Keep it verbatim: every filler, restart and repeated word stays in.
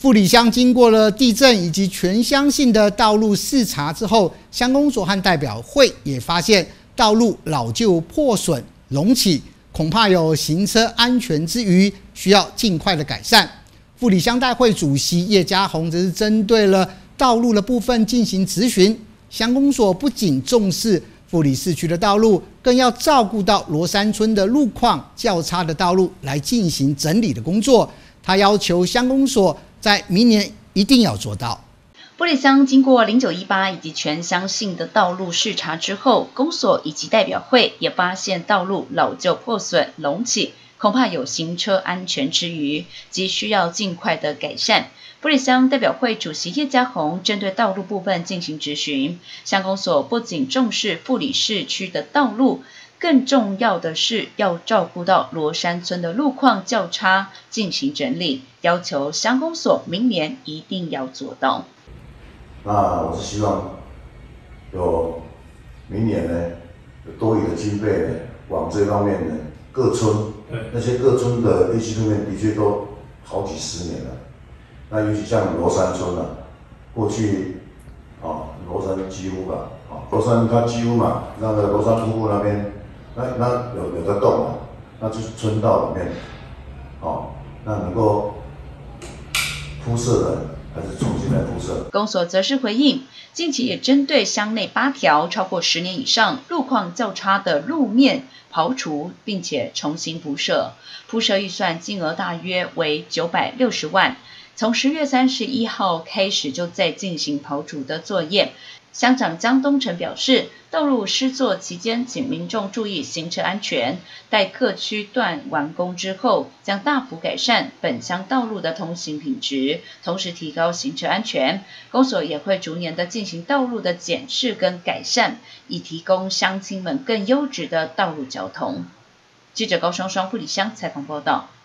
富里乡经过了地震以及全乡性的道路视察之后，乡公所和代表会也发现道路老旧破损隆起，恐怕有行车安全之余，需要尽快的改善。富里乡代会主席叶家宏则是针对了道路的部分进行质询。乡公所不仅重视富里市区的道路，更要照顾到罗山村的路况较差的道路来进行整理的工作。他要求乡公所在明年一定要做到。 富里乡经过零九一八以及全乡性的道路视察之后，公所以及代表会也发现道路老旧破损隆起，恐怕有行车安全之余，急需要尽快的改善。富里乡代表会主席叶家宏针对道路部分进行质询，乡公所不仅重视富里市区的道路，更重要的是要照顾到罗山村的路况较差，进行整理，要求乡公所明年一定要做到。 那我是希望有明年呢有多余的经费呢，往这方面呢各村，那些各村的地基路面的确都好几十年了。那尤其像罗山村啊，过去啊罗山几乎吧，啊罗山它几乎嘛，那个罗山瀑布那边。那那有有个洞啊，那就是村道里面，哦，那能够铺设的还是重新来铺设。 公所则是回应，近期也针对乡内八条超过十年以上、路况较差的路面刨除，并且重新铺设，铺设预算金额大约为九百六十万。从十月三十一号开始就在进行刨除的作业。乡长江东成表示，道路施作期间，请民众注意行车安全。待各区段完工之后，将大幅改善本乡道路的通行品质，同时提高行车安全。公所也会逐年的进行道路的检视跟改善，以提供乡亲们更优质的道路交通。记者高双双富里乡采访报道。